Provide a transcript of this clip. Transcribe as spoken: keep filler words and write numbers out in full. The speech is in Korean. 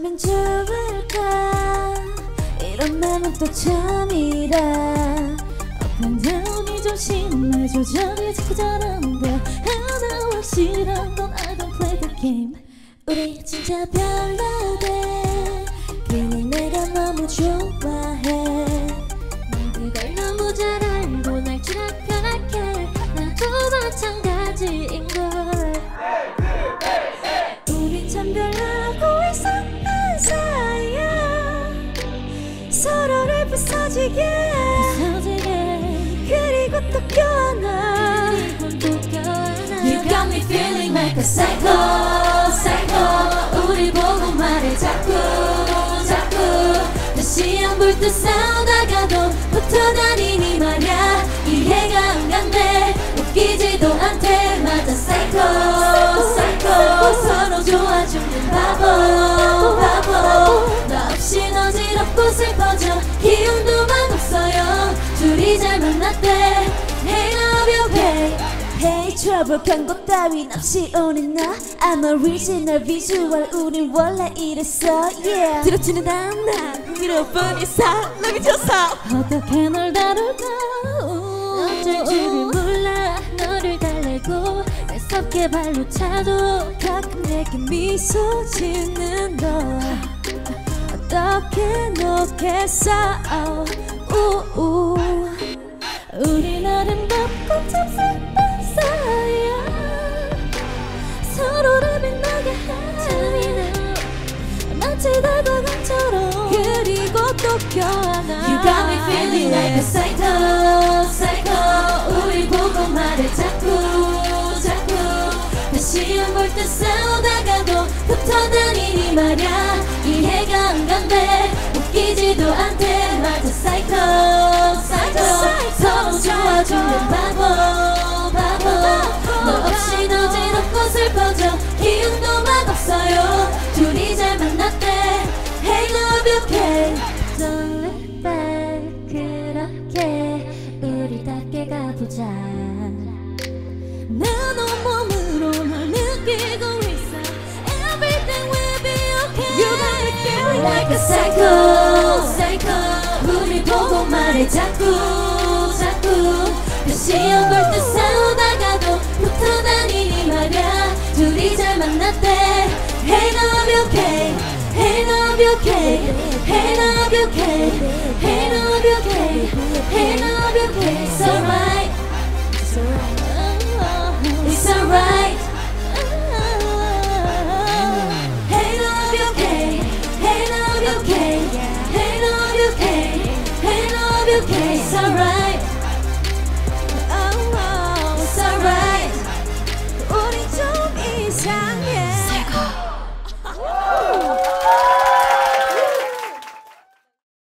하면 좋을까 이런 나는 또 처음이라 Up and down이 좀 심해 조절이 자꾸 잘하는데 하나 확실한 건 I don't play the game 우리 진짜 별로대 그냥 내가 너무 좋아해 난 그걸 너무 잘 알고 날 추락할게 나도 마찬가지인걸 우린 참 별나고 이상한 사이야 서로를 부서지게 부서지게 그리고 또 껴안아 그리고 또 껴안아 You got me feeling like a psycho psycho 우리 보고 말해 자꾸 자꾸 다시 안 볼 듯 싸우다가도 붙어 다니니 말야 이해가 안 간대 웃기지도 않대 맞아 psycho psycho 서로 좋아 죽는 바보 바보 나 없인 어지럽고 슬퍼져 기운도 맛없어요 둘이 잘 만났대 Hey love you babe Hey trouble 광고 따윈 없이 오는 나 I'm original visual 우린 원래 이랬어 yeah 들어치는 난난 흥미로운 이 사람이 져서 어떻게 널 다룰까 어쩔 줄을 몰라 너를 달래고 매섭게 발로 차도 가끔 내게 미소 짓는 너 어떻게 놓겠어 우우 우린 아름답고 참 슬픈 사이야 서로를 빛나게 해 마치 달과 강처럼 그리고 또 껴안아 You got me feeling like a psycho psycho 우리 보고 말해 자꾸 자꾸 다시 안 볼 듯 싸우다가도 붙어 다니니 말야 이해가 안 간대 웃기지도 않대 맞아 psycho psycho 서로 좋아 죽는 바보 바보 너 없이 어지럽고 슬퍼져 기운도 맛없어요 둘이 잘 만났대 Hey love you okay Don't look back 그렇게 우리 닿게 가보자 난 온몸으로 널 느끼고 있어 Everything will be okay You got me feeling like a psycho psycho 우리 보고 말해 자꾸 자꾸 다시 안 볼 듯 싸우다가도 붙어 다니니 말야 둘이 잘 만났대 Hey love you okay Hey love you okay Hey love you okay Hey love you okay Hey love you okay It's alright It's alright Hey love you okay Hey love you okay Hey love you okay Hey love you okay It's alright